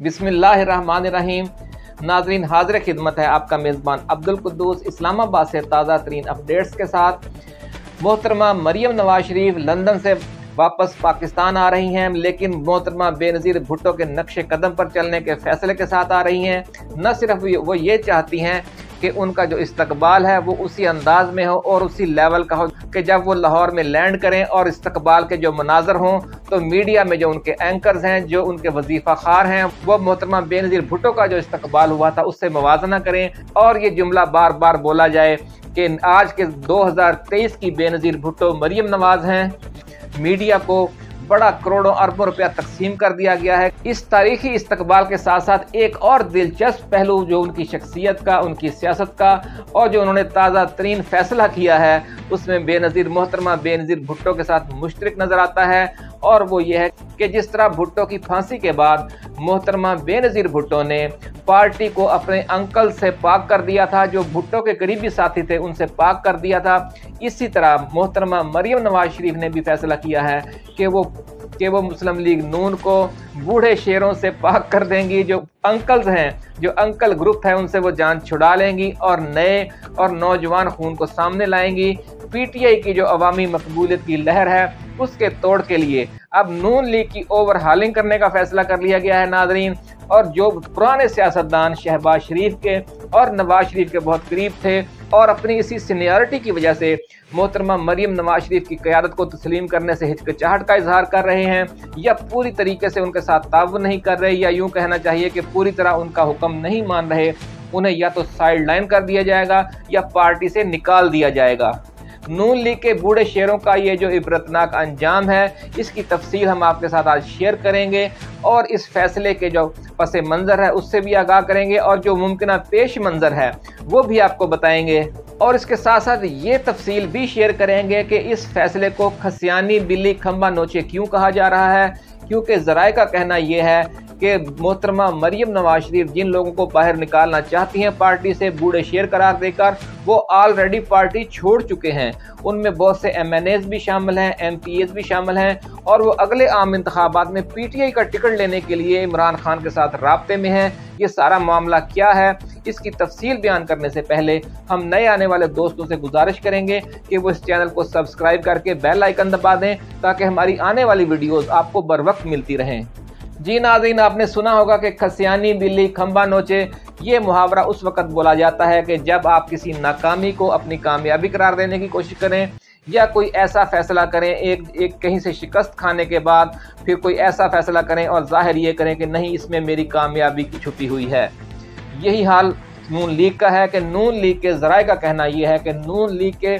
बिस्मिल्लाहिर्रहमानिर्रहीम। नाज़रीन, हाज़िर खिदमत है आपका मेज़बान अब्दुल कुद्दूस इस्लामाबाद से ताज़ा तरीन अपडेट्स के साथ। मोहतरमा मरियम नवाज शरीफ लंदन से वापस पाकिस्तान आ रही हैं, लेकिन मोहतरमा बेनज़ीर भुट्टो के नक्शे कदम पर चलने के फैसले के साथ आ रही हैं। न सिर्फ वो ये चाहती हैं कि उनका जो इस्तकबाल है वो उसी अंदाज में हो और उसी लेवल का हो कि जब वो लाहौर में लैंड करें और इस्तकबाल के जो मनाजर हों तो मीडिया में जो उनके एंकर्स हैं, जो उनके वजीफ़ा खार हैं, वो मोहतरमा बेनज़ीर भुट्टो का जो इस्तकबाल हुआ था उससे मुवाजना करें। और ये जुमला बार बार बोला जाए कि आज के 2023 की बेनज़ीर भुट्टो मरियम नवाज हैं। मीडिया को बड़ा करोड़ों अरबों रुपया तकसीम कर दिया गया है। इस तारीखी इस्तकबाल के साथ साथ एक और दिलचस्प पहलू जो उनकी शख्सियत का, उनकी सियासत का और जो उन्होंने ताज़ा तरीन फैसला किया है उसमें बेनज़ीर मोहतरमा बेनज़ीर भुट्टो के साथ मुश्तरक नज़र आता है। और वो ये है कि जिस तरह भुट्टो की फांसी के बाद मोहतरमा बेनज़ीर भुट्टो ने पार्टी को अपने अंकल से पाक कर दिया था, जो भुट्टो के करीबी साथी थे उनसे पाक कर दिया था, इसी तरह मोहतरमा मरियम नवाज शरीफ ने भी फैसला किया है कि वो मुस्लिम लीग नून को बूढ़े शेरों से पाक कर देंगी। जो अंकल्स हैं, जो अंकल ग्रुप है, उनसे वो जान छुड़ा लेंगी और नए और नौजवान खून को सामने लाएंगी। पीटीआई की जो अवामी मकबूलियत की लहर है उसके तोड़ के लिए अब नून लीग की ओवरहालिंग करने का फैसला कर लिया गया है नाज़रीन। और जो पुराने सियासतदान शहबाज शरीफ के और नवाज शरीफ के बहुत करीब थे और अपनी इसी सीनियरिटी की वजह से मोहतरमा मरियम नवाज शरीफ की क़यादत को तस्लीम करने से हिचकिचाहट का इजहार कर रहे हैं या पूरी तरीके से उनके साथ ताउन नहीं कर रहे, या यूँ कहना चाहिए कि पूरी तरह उनका हुक्म नहीं मान रहे, उन्हें या तो साइड लाइन कर दिया जाएगा या पार्टी से निकाल दिया जाएगा। नून लीग के बूढ़े शेरों का ये जो इबरतनाक अंजाम है इसकी तफसील हम आपके साथ आज शेयर करेंगे और इस फैसले के जो पस मंज़र है उससे भी आगाह करेंगे और जो मुमकिन पेश मंज़र है वो भी आपको बताएंगे। और इसके साथ साथ ये तफसील भी शेयर करेंगे कि इस फैसले को खसियानी बिल्ली खंबा नोचे क्यों कहा जा रहा है, क्योंकि ज़राए का कहना यह है कि मोहतरमा मरियम नवाज शरीफ जिन लोगों को बाहर निकालना चाहती हैं पार्टी से बूढ़े शेर करार देकर, वो ऑलरेडी पार्टी छोड़ चुके हैं। उनमें बहुत से MNAs भी शामिल हैं, MPAs भी शामिल हैं और वो अगले आम इंतखाबात में PTI का टिकट लेने के लिए इमरान खान के साथ राब्ते में हैं। ये सारा मामला क्या है इसकी तफसील बयान करने से पहले हम नए आने वाले दोस्तों से गुजारिश करेंगे कि वो इस चैनल को सब्सक्राइब करके बेल आइकन दबा दें ताकि हमारी आने वाली वीडियोज़ आपको बर वक्त मिलती रहें। जी नाज़रीन, आपने सुना होगा कि खसियानी बिल्ली खंबा नोचे, ये मुहावरा उस वक़्त बोला जाता है कि जब आप किसी नाकामी को अपनी कामयाबी करार देने की कोशिश करें या कोई ऐसा फैसला करें, एक कहीं से शिकस्त खाने के बाद फिर कोई ऐसा फैसला करें और जाहिर ये करें कि नहीं इसमें मेरी कामयाबी की छुपी हुई है। यही हाल नून लीग का है कि नून लीग के ज़राए का कहना यह है कि नून लीग के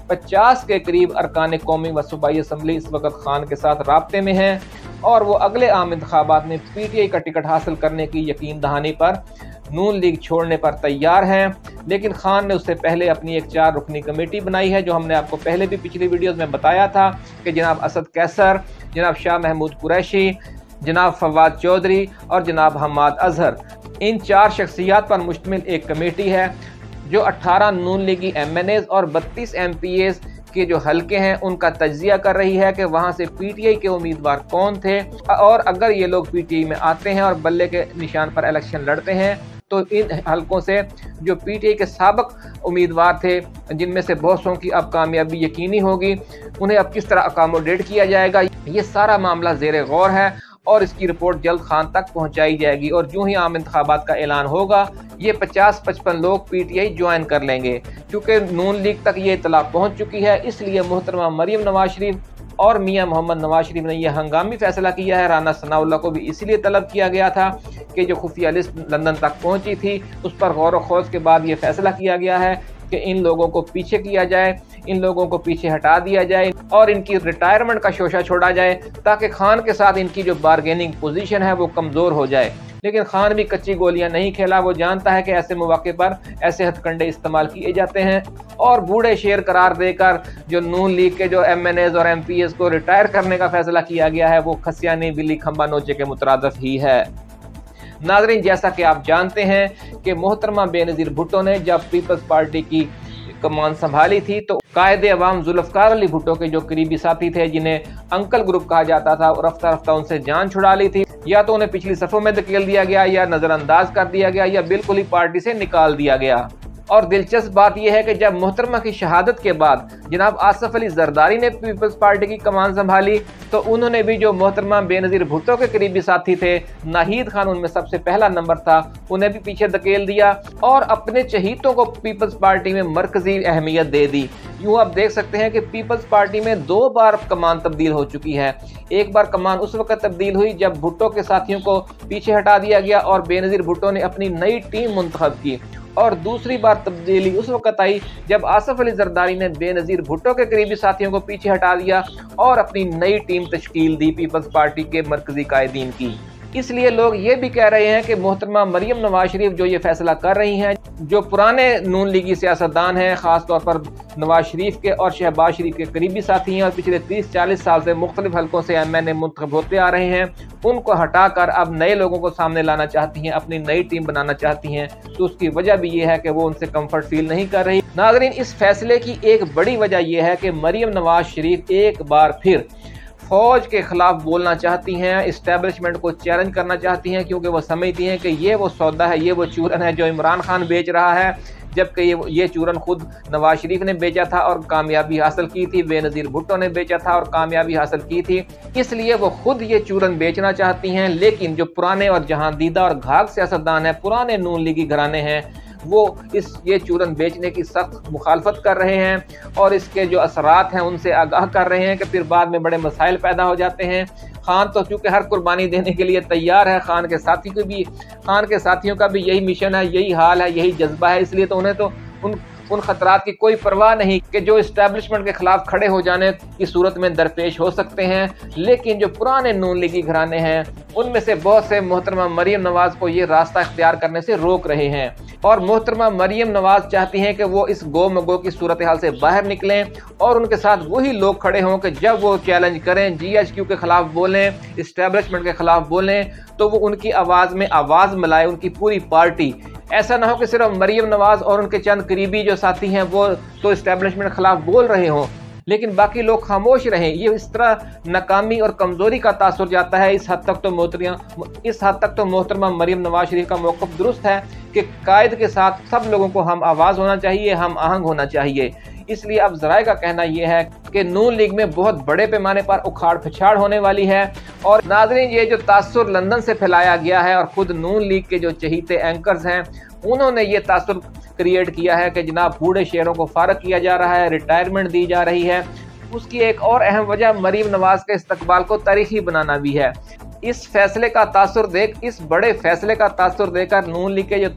50 के करीब अरकान कौमी व सूबाई असम्बली इस वक्त खान के साथ राब्ते में हैं और वो अगले आम इंतखाबात में PTI का टिकट हासिल करने की यकीन दहानी पर नून लीग छोड़ने पर तैयार हैं। लेकिन खान ने उससे पहले अपनी एक 4 रुकनी कमेटी बनाई है, जो हमने आपको पहले भी पिछली वीडियोज़ में बताया था कि जनाब असद कैसर, जनाब शाह महमूद कुरैशी, जनाब फवाद चौधरी और जनाब हमाद अजहर, इन 4 शख्सियात पर मुश्तमिल एक कमेटी है जो 18 नून लीगी MNAs और 32 MPAs के जो हलके हैं उनका तज्जिया कर रही है कि वहाँ से PTI के उम्मीदवार कौन थे और अगर ये लोग PTI में आते हैं और बल्ले के निशान पर इलेक्शन लड़ते हैं तो इन हलकों से जो PTI के साबिक उम्मीदवार थे जिनमें से बहुत सौ की अब कामयाबी यकीनी होगी, उन्हें अब किस तरह अकोमोडेट किया जाएगा, ये सारा मामला ज़ेर गौर है और इसकी रिपोर्ट जल्द खान तक पहुंचाई जाएगी। और जो ही आम इंतखाबात का ऐलान होगा ये 50-55 लोग PTI ज्वाइन कर लेंगे। क्योंकि नून लीग तक ये इतला पहुंच चुकी है, इसलिए मोहतरमा मरियम नवाज शरीफ और मियां मोहम्मद नवाज शरीफ ने यह हंगामी फैसला किया है। राना सनाउल्लाह को भी इसलिए तलब किया गया था कि जो खुफिया लिस्ट लंदन तक पहुंची थी उस पर गौर व खोज के बाद ये फैसला किया गया है कि इन लोगों को पीछे किया जाए, इन लोगों को पीछे हटा दिया जाए और इनकी रिटायरमेंट का शोशा छोड़ा जाए ताकि खान के साथ इनकी जो बारगेनिंग पोजीशन है वो कमज़ोर हो जाए। लेकिन खान भी कच्ची गोलियां नहीं खेला, वो जानता है कि ऐसे मौके पर ऐसे हथकंडे इस्तेमाल किए जाते हैं और बूढ़े शेर करार देकर जो नून लीग के जो MNAs और MPAs को रिटायर करने का फैसला किया गया है वो खसियानी बिल्ली खंबा नोचे के मुतरादिफ ही है। नाज़रीन, जैसा कि आप जानते हैं कि मोहतरमा बेनज़ीर भुट्टो ने जब पीपल्स पार्टी की कमान संभाली थी तो कायद अवाम जुल्फ़िकार अली भुट्टो के जो करीबी साथी थे, जिन्हें अंकल ग्रुप कहा जाता था, रफ्ता रफ्ता उनसे जान छुड़ा ली थी। या तो उन्हें पिछली सफ़ों में धकेल दिया गया, या नज़रअंदाज कर दिया गया, या बिल्कुल ही पार्टी से निकाल दिया गया। और दिलचस्प बात यह है कि जब मोहतरमा की शहादत के बाद जनाब आसफ अली जरदारी ने पीपल्स पार्टी की कमान संभाली, तो उन्होंने भी जो मोहतरमा बेनज़ीर भुट्टो के करीबी साथी थे, नाहिद खान उनमें सबसे पहला नंबर था, उन्हें भी पीछे धकेल दिया और अपने चहीतों को पीपल्स पार्टी में मरकजी अहमियत दे दी। यूँ आप देख सकते हैं कि पीपल्स पार्टी में 2 बार कमान तब्दील हो चुकी है। एक बार कमान उस वक्त तब्दील हुई जब भुट्टो के साथियों को पीछे हटा दिया गया और बेनज़ीर भुट्टो ने अपनी नई टीम मुंतखब की, और दूसरी बार तब्दीली उस वक्त आई जब आसफ अली जरदारी ने बेनज़ीर भुट्टो के करीबी साथियों को पीछे हटा दिया और अपनी नई टीम तश्कील दी पीपल्स पार्टी के मरकजी कायदीन की। इसलिए लोग ये भी कह रहे हैं कि मोहतरमा मरियम नवाज शरीफ जो ये फैसला कर रही हैं, जो पुराने नून लीगी सियासतदान हैं, ख़ास तौर पर नवाज शरीफ के और शहबाज शरीफ के करीबी साथी हैं और पिछले 30-40 साल से मुख्तलिफ हलकों से MNA मुंतखब होते आ रहे हैं, उनको हटाकर अब नए लोगों को सामने लाना चाहती हैं, अपनी नई टीम बनाना चाहती हैं। तो उसकी वजह भी ये है कि वो उनसे कंफर्ट फील नहीं कर रही। नाज़रीन, इस फैसले की एक बड़ी वजह यह है कि मरियम नवाज शरीफ एक बार फिर फौज के खिलाफ बोलना चाहती हैं, इस्टेब्लिशमेंट को चैलेंज करना चाहती हैं, क्योंकि वो समझती हैं कि ये वो सौदा है, ये वो चूरन है जो इमरान खान बेच रहा है, जबकि ये चूरन खुद नवाज शरीफ ने बेचा था और कामयाबी हासिल की थी, बेनज़ीर भुट्टो ने बेचा था और कामयाबी हासिल की थी। इसलिए वो खुद ये चूरन बेचना चाहती हैं, लेकिन जो पुराने और जहांदीदा और घाघ सियासतदान हैं, पुराने नून लीगी घराने हैं, वो ये चूरन बेचने की सख्त मुखालफत कर रहे हैं और इसके जो असरात हैं उनसे आगाह कर रहे हैं कि फिर बाद में बड़े मसाइल पैदा हो जाते हैं। खान तो चूँकि हर कुर्बानी देने के लिए तैयार है, खान के साथियों का भी यही मिशन है, यही हाल है, यही जज्बा है, इसलिए तो उन्हें तो उन खतरात की कोई परवाह नहीं कि जो इस्टेब्लिशमेंट के खिलाफ खड़े हो जाने की सूरत में दरपेश हो सकते हैं। लेकिन जो पुराने नून लीगी घराने हैं, उनमें से बहुत से मोहतरमा मरियम नवाज को ये रास्ता इख्तियार करने से रोक रहे हैं और मोहतरमा मरियम नवाज चाहती हैं कि वो इस गो मगो की सूरत हाल से बाहर निकलें और उनके साथ वही लोग खड़े हों कि जब वो चैलेंज करें, GHQ के खिलाफ बोलें, इस्टेब्लिशमेंट के खिलाफ बोलें, तो वो उनकी आवाज़ में आवाज़ मिलाए, उनकी पूरी पार्टी। ऐसा ना हो कि सिर्फ मरियम नवाज और उनके चंद करीबी जो साथी हैं वो तो इस्टेब्लिशमेंट के खिलाफ बोल रहे हों, लेकिन बाकी लोग खामोश रहें। ये इस तरह नाकामी और कमज़ोरी का तासुर जाता है। इस हद तक तो मोहतरमा मरियम नवाज शरीफ का मौक़िफ़ दुरुस्त है कि कायद के साथ सब लोगों को हम आवाज़ होना चाहिए, हम आहंग होना चाहिए। इसलिए अब ज़राए का कहना यह है कि नून लीग में बहुत बड़े पैमाने पर उखाड़ पिछाड़ होने वाली है। और नाज़रीन, ये जो तासुर लंदन से फैलाया गया है और ख़ुद नून लीग के जो चहीते एंकर्स हैं, उन्होंने ये तासुर क्रिएट किया है कि जनाब बूढ़े शेरों को फारग किया जा रहा है, रिटायरमेंट दी जा रही है। उसकी एक और अहम वजह मरियम नवाज के इस्तकबाल को तारीखी बनाना भी है। इस बड़े फैसले का तासुर देकर नून लीग के जो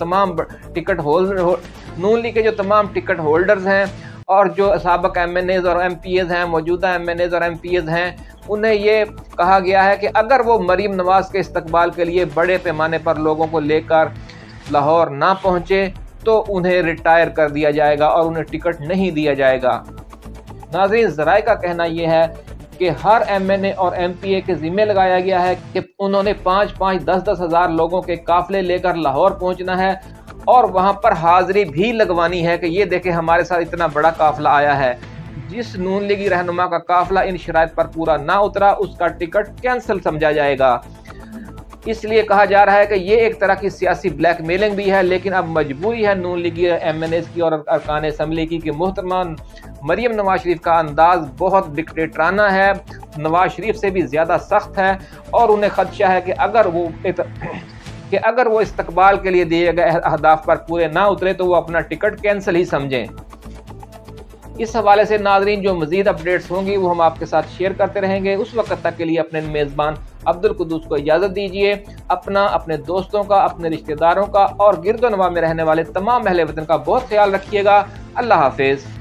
तमाम टिकट होल्डर्स हैं और जो साबिक MNAs और MPAs हैं, मौजूदा MNAs और MPAs हैं, उन्हें ये कहा गया है कि अगर वो मरियम नवाज के इस्तकबाल के लिए बड़े पैमाने पर लोगों को लेकर लाहौर ना पहुँचे तो उन्हें रिटायर कर दिया जाएगा और उन्हें टिकट नहीं दिया जाएगा। नाज़रीन, ज़राए का कहना यह है कि हर MNA और MPA के ज़िम्मे लगाया गया है कि उन्होंने 5-5, 10-10 हज़ार लोगों के काफ़िले लेकर लाहौर पहुंचना है और वहां पर हाज़िरी भी लगवानी है कि ये देखें हमारे साथ इतना बड़ा काफ़िला आया है। जिस नून लीगी रहनुमा का काफ़िला इन शराइत पर पूरा ना उतरा, उसका टिकट कैंसिल समझा जाएगा। इसलिए कहा जा रहा है कि ये एक तरह की सियासी ब्लैकमेलिंग भी है, लेकिन अब मजबूरी है नून लीगी MNAs की और अरकान असम्बली की कि मोहतरमा मरियम नवाज शरीफ का अंदाज़ बहुत डिक्टेटराना है, नवाज शरीफ से भी ज़्यादा सख्त है और उन्हें खदशा है कि अगर वो इस्तकबाल के लिए दिए गए अहदाफ पर पूरे ना उतरे तो वो अपना टिकट कैंसिल ही समझें। इस हवाले से नाज़रीन जो मज़ीद अपडेट्स होंगी वो हम आपके साथ शेयर करते रहेंगे। उस वक्त तक के लिए अपने मेज़बान अब्दुल कुद्दूस को इजाज़त दीजिए। अपना, अपने दोस्तों का, अपने रिश्तेदारों का और गिरदो नवाह में रहने वाले तमाम अहले वतन का बहुत ख्याल रखिएगा। अल्लाह हाफिज़।